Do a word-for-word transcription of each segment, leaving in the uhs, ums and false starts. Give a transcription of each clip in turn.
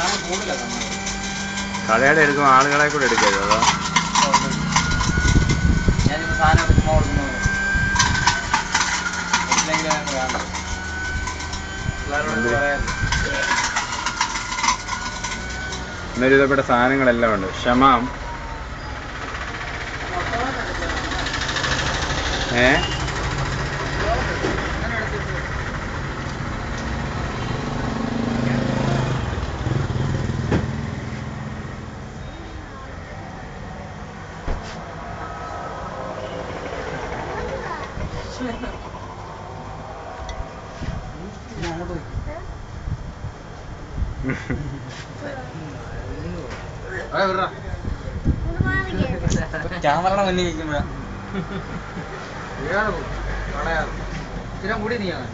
കടയുടെ എടുക്കും ആളുകളെ കൂടെ എടുക്കരുത് അതോ ഞാനിപ്പോൾ സാധനമൊക്കെ ചുമ്മാ കൊടുക്കുന്നത് ഇന്നൊരുവിധപ്പെട്ട സാധനങ്ങളെല്ലാം ഉണ്ട്. ഷമാം ഏ ക്യാമറയുടെ മുന്നിൽ നിൽക്കുമ്പോഴാ സ്ഥിരം കൂടി നീയാണ്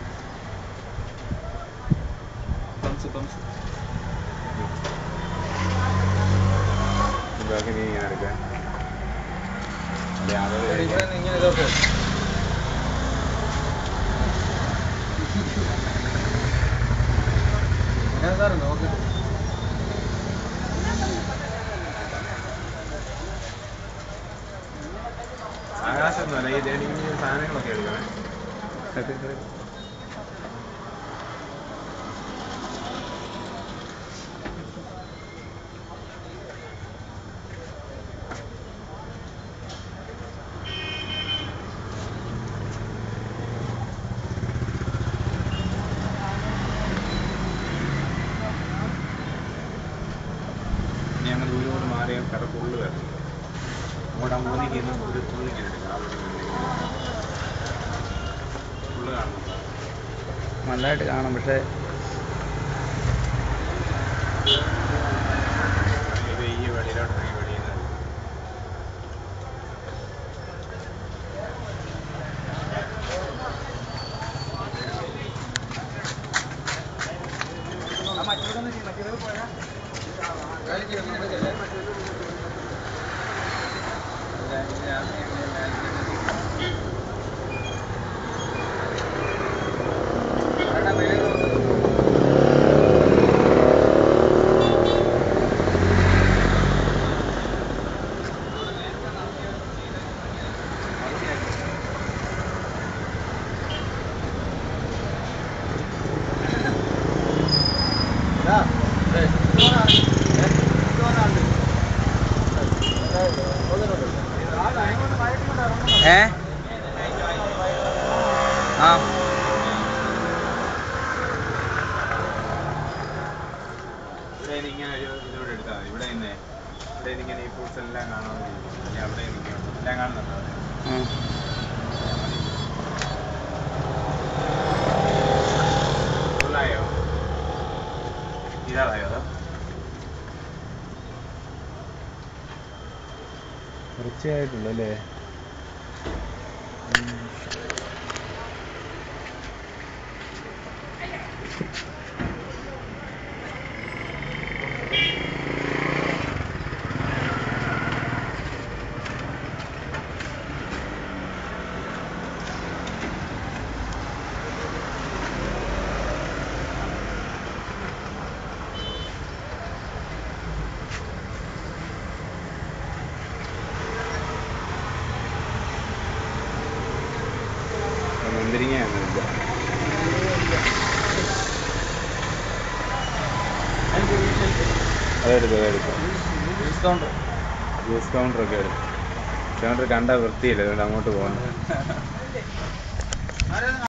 നീ ഇങ്ങനെ എടുക്കാൻ ഇങ്ങനെ ഇതൊക്കെ സാറ് നോക്കിട്ട് ആകാശമൊന്നുമല്ല ഈ ദേണിക്ക് സാധനങ്ങളൊക്കെ എടുക്കണേ. ഞങ്ങൾ ദൂരോട് മാറിയ കട ഫുള്ള് വരണം. അങ്ങോട്ട് അമ്മൂന്നിക്ക് ഒരു ഫുള്ളിങ്ങനെ എടുക്കാം. ഫുള്ള് കാണണം. നല്ലതായിട്ട് കാണാം. പക്ഷേ ഈ വെളിയിലോട്ട് ഇറങ്ങി വെളിയിൽ നിന്ന് ഏ ആ ഇവിടെ ഇങ്ങനെ ഒരു ഇതോടെ എടുത്താൽ മതി. ഇവിടെ തന്നെ ഇവിടെ ഇങ്ങനെ ഈ ഫ്രൂട്ട്സ് എല്ലാം കാണാൻ അല്ലെങ്കിൽ അവിടെ എല്ലാം കാണുന്നുണ്ടോ? ഫുള്ളായോ? ഇതായോ? അതോ തീർച്ചയായിട്ടുള്ളൂ അല്ലേ? മുന്തിരിങ്ങയൊന്നുമില്ല. അതെടുക്കും അതെടുക്കും ജ്യൂസ് കൗണ്ടർ ജ്യൂസ് കൗണ്ടറൊക്കെ എടുക്കും. കൗണ്ടർ കണ്ട വൃത്തിയില്ല, അതുകൊണ്ട് അങ്ങോട്ട് പോകണം.